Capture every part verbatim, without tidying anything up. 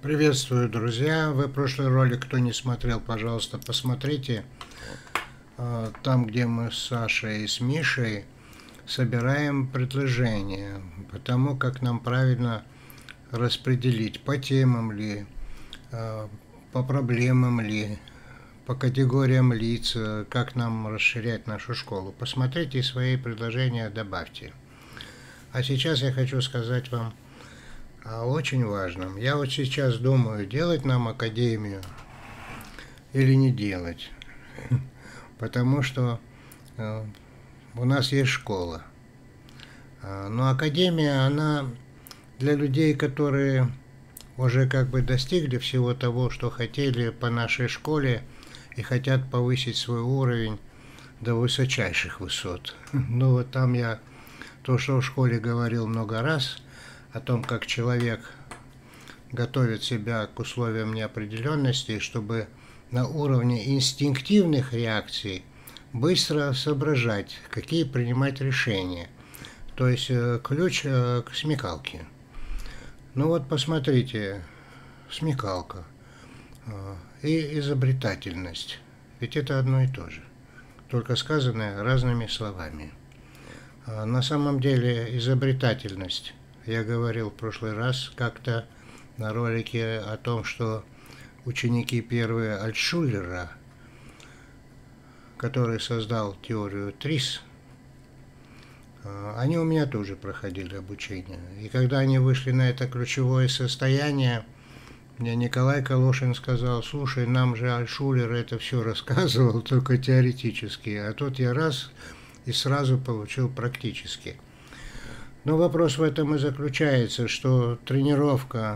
Приветствую, друзья! Вы прошлый ролик, кто не смотрел, пожалуйста, посмотрите. Там, где мы с Сашей и с Мишей собираем предложения по тому, как нам правильно распределить, по темам ли, по проблемам ли, по категориям лиц, как нам расширять нашу школу. Посмотрите и свои предложения добавьте. А сейчас я хочу сказать вам о очень важном. Я вот сейчас думаю, делать нам академию или не делать. Потому что э, у нас есть школа. Но академия, она для людей, которые уже как бы достигли всего того, что хотели по нашей школе и хотят повысить свой уровень до высочайших высот. Ну вот там я то, что в школе говорил много раз, о том, как человек готовит себя к условиям неопределенности, чтобы на уровне инстинктивных реакций быстро соображать, какие принимать решения. То есть ключ к смекалке. Ну вот посмотрите, смекалка и изобретательность. Ведь это одно и то же, только сказанное разными словами. На самом деле изобретательность, я говорил в прошлый раз как-то на ролике о том, что ученики первые Альтшуллера, который создал теорию ТРИС, они у меня тоже проходили обучение. И когда они вышли на это ключевое состояние, мне Николай Колошин сказал: слушай, нам же Альтшуллер это все рассказывал, только теоретически, а тут я раз и сразу получил практически. Но вопрос в этом и заключается, что тренировка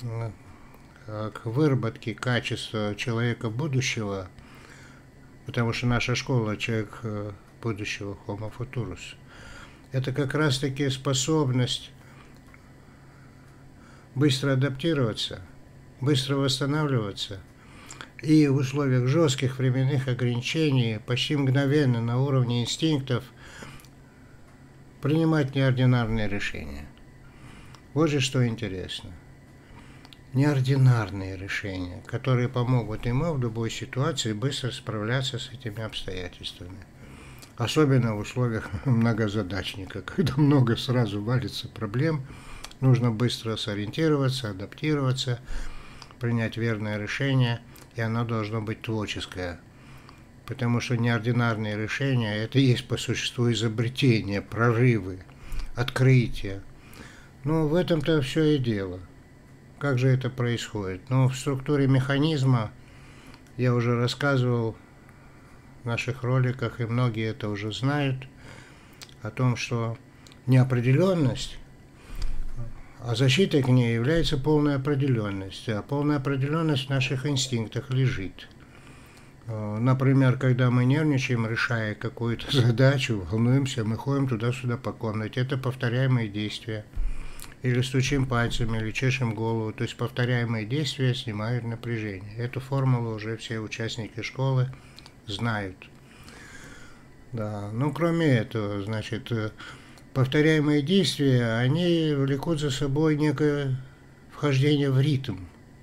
к выработке качества человека будущего, потому что наша школа человек будущего, Homo futurus, это как раз-таки способность быстро адаптироваться, быстро восстанавливаться и в условиях жестких временных ограничений почти мгновенно на уровне инстинктов принимать неординарные решения. Вот же что интересно. Неординарные решения, которые помогут ему в любой ситуации быстро справляться с этими обстоятельствами. Особенно в условиях многозадачника, когда много сразу валится проблем, нужно быстро сориентироваться, адаптироваться, принять верное решение, и оно должно быть творческое. Потому что неординарные решения – это и есть по существу изобретения, прорывы, открытия. Ну, в этом-то все и дело. Как же это происходит? Ну, в структуре механизма я уже рассказывал в наших роликах, и многие это уже знают, о том, что неопределенность, а защитой к ней является полная определенность. А полная определенность в наших инстинктах лежит. Например, когда мы нервничаем, решая какую-то задачу, волнуемся, мы ходим туда-сюда по комнате. Это повторяемые действия. Или стучим пальцами, или чешем голову. То есть повторяемые действия снимают напряжение. Эту формулу уже все участники школы знают. Да. Ну, кроме этого, значит, повторяемые действия, они влекут за собой некое вхождение в ритм,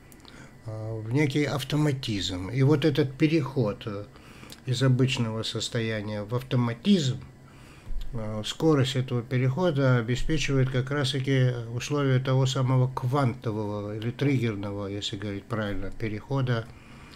в некий автоматизм. И вот этот переход из обычного состояния в автоматизм, скорость этого перехода обеспечивает как раз-таки условия того самого квантового или триггерного, если говорить правильно, перехода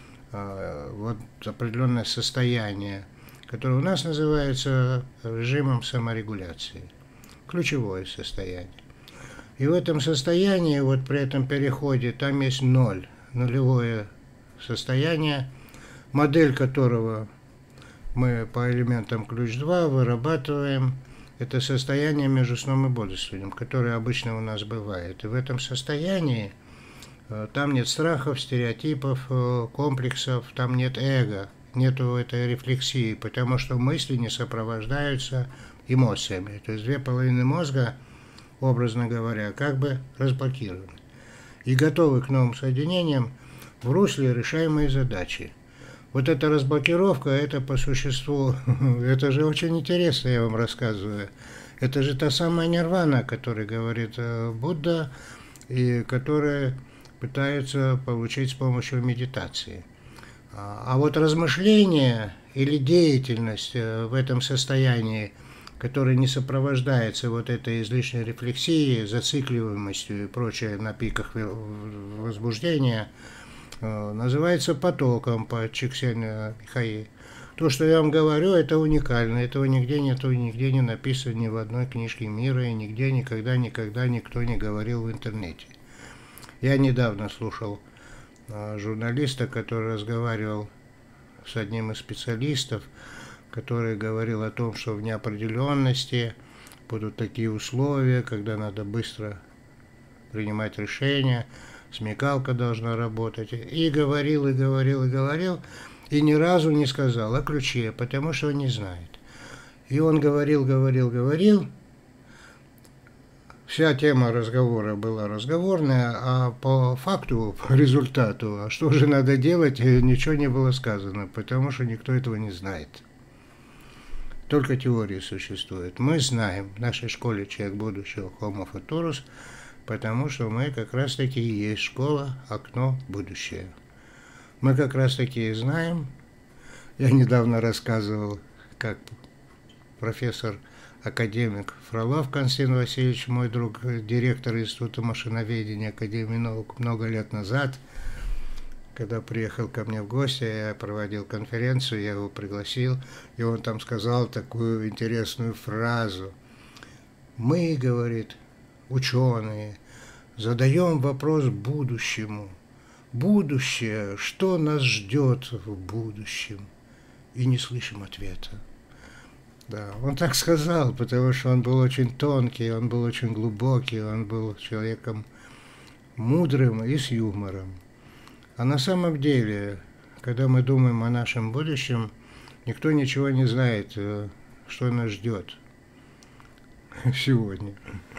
в определенное состояние, которое у нас называется режимом саморегуляции. Ключевое состояние. И в этом состоянии, вот при этом переходе, там есть ноль. Нулевое состояние, модель которого мы по элементам ключ два вырабатываем. Это состояние между сном и бодрствованием, которое обычно у нас бывает. И в этом состоянии там нет страхов, стереотипов, комплексов, там нет эго, нету этой рефлексии, потому что мысли не сопровождаются эмоциями. То есть две половины мозга, образно говоря, как бы разблокированы и готовы к новым соединениям в русле решаемой задачи. Вот эта разблокировка, это по существу, это же очень интересно, я вам рассказываю. Это же та самая нирвана, о которой говорит Будда, и которая пытаются получить с помощью медитации. А вот размышление или деятельность в этом состоянии, которое не сопровождается вот этой излишней рефлексией, зацикливаемостью и прочее на пиках возбуждения, называется потоком по Чиксентмихай. То, что я вам говорю, это уникально. Этого нигде нету, нигде не написано ни в одной книжке мира, и нигде никогда, никогда никто не говорил в интернете. Я недавно слушал журналиста, который разговаривал с одним из специалистов, который говорил о том, что в неопределенности будут такие условия, когда надо быстро принимать решения, смекалка должна работать. И говорил, и говорил, и говорил, и ни разу не сказал о ключе, потому что он не знает. И он говорил, говорил, говорил. Вся тема разговора была разговорная, а по факту, по результату, а что же надо делать, ничего не было сказано, потому что никто этого не знает. Только теории существуют. Мы знаем в нашей школе «Человек будущего» Homo Futurus, потому что мы как раз таки и есть школа «Окно будущее». Мы как раз таки и знаем. Я недавно рассказывал, как профессор академик Фролов Константин Васильевич, мой друг, директор Института машиноведения Академии наук, много лет назад, когда приехал ко мне в гости, я проводил конференцию, я его пригласил, и он там сказал такую интересную фразу. Мы, говорит, ученые, задаем вопрос будущему. Будущее, что нас ждет в будущем? И не слышим ответа. Да, он так сказал, потому что он был очень тонкий, он был очень глубокий, он был человеком мудрым и с юмором. А на самом деле, когда мы думаем о нашем будущем, никто ничего не знает, что нас ждет сегодня.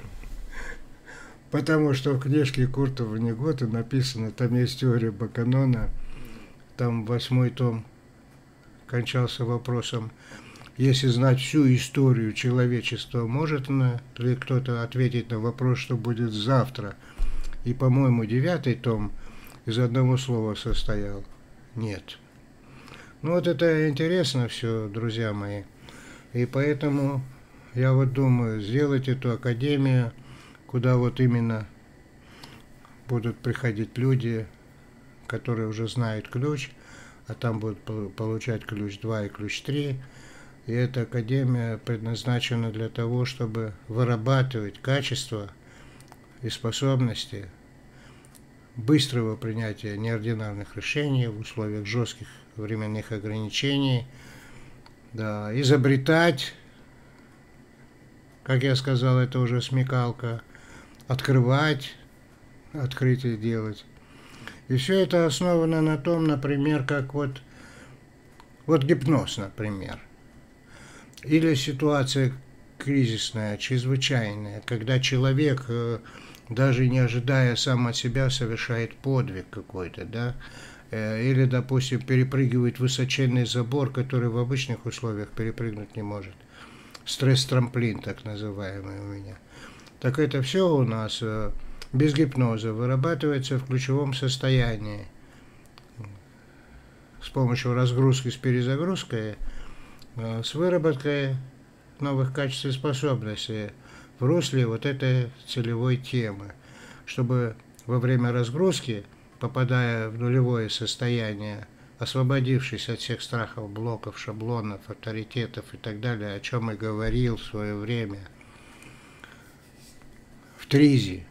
Потому что в книжке Курта Воннегота написано, там есть теория Баканона, там восьмой том кончался вопросом, если знать всю историю человечества, может ли кто-то ответить на вопрос, что будет завтра? И, по-моему, девятый том из одного слова состоял. Нет. Ну вот это интересно все, друзья мои. И поэтому я вот думаю, сделать эту академию, куда вот именно будут приходить люди, которые уже знают ключ, а там будут получать ключ два и ключ три. И эта академия предназначена для того, чтобы вырабатывать качество и способности быстрого принятия неординарных решений в условиях жестких временных ограничений, да, изобретать, как я сказал, это уже смекалка, открывать, открытие делать. И все это основано на том, например, как вот, вот гипноз, например. Или ситуация кризисная, чрезвычайная, когда человек, даже не ожидая сам от себя, совершает подвиг какой-то, да, или, допустим, перепрыгивает высоченный забор, который в обычных условиях перепрыгнуть не может. Стресс-трамплин, так называемый у меня. Так это все у нас без гипноза вырабатывается в ключевом состоянии. С помощью разгрузки с перезагрузкой, с выработкой новых качеств и способностей в русле вот этой целевой темы, чтобы во время разгрузки, попадая в нулевое состояние, освободившись от всех страхов, блоков, шаблонов, авторитетов и так далее, о чем и говорил в свое время в Тризе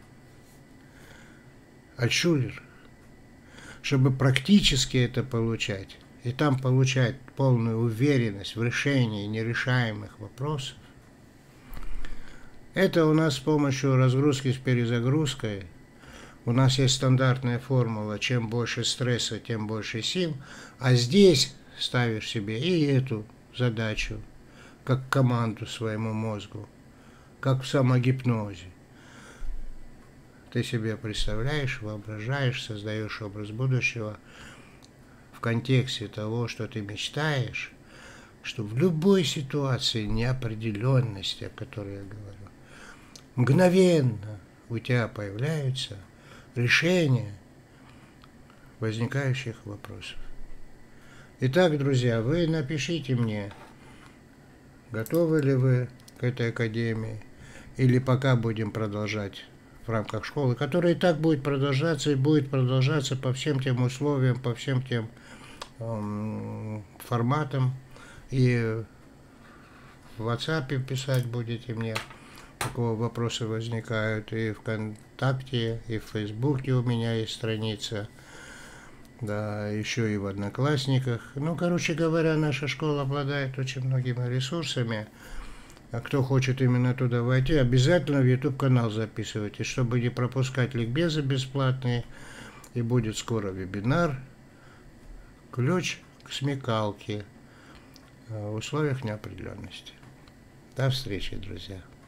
Альтшулер, чтобы практически это получать, и там получать полную уверенность в решении нерешаемых вопросов, это у нас с помощью разгрузки с перезагрузкой. У нас есть стандартная формула, чем больше стресса, тем больше сил, а здесь ставишь себе и эту задачу, как команду своему мозгу, как в самогипнозе. Ты себе представляешь, воображаешь, создаешь образ будущего в контексте того, что ты мечтаешь, что в любой ситуации неопределенности, о которой я говорю, мгновенно у тебя появляются решения возникающих вопросов. Итак, друзья, вы напишите мне, готовы ли вы к этой академии, или пока будем продолжать в рамках школы, которая и так будет продолжаться, и будет продолжаться по всем тем условиям, по всем тем эм, форматам. И в WhatsApp писать будете мне, такого вопросы возникают, и ВКонтакте, и в Фейсбуке у меня есть страница. Да, еще и в Одноклассниках. Ну, короче говоря, наша школа обладает очень многими ресурсами. А кто хочет именно туда войти, обязательно в YouTube-канал записывайтесь, чтобы не пропускать ликбезы бесплатные. И будет скоро вебинар «Ключ к смекалке в условиях неопределенности». До встречи, друзья.